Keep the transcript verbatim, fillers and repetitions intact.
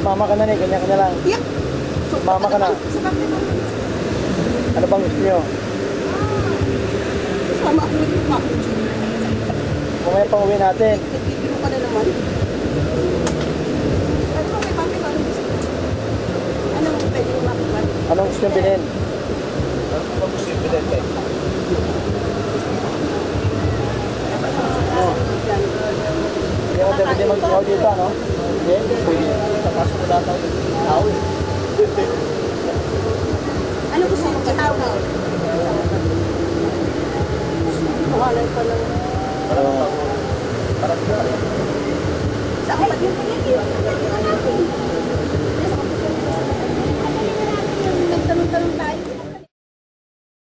Sumama ka na ni, kanya ka na lang. Yeah. Sumama ka na. Ano bang gusto nyo? Sama ako yung mama. Kung may pang uwi natin. Nagtitiro ka na naman. Ano ba may pamilya? Ano gusto mo? Anong pwede mo makuha? Anong gusto nyo bilhin? Anong gusto nyo bilhin kayo? Hindi mo pwede mag-tao dito, ano? Hindi? Pwede. Tapos wala tayong tao eh. Ano gusto mo katawag? Mahalay pa lang. Parang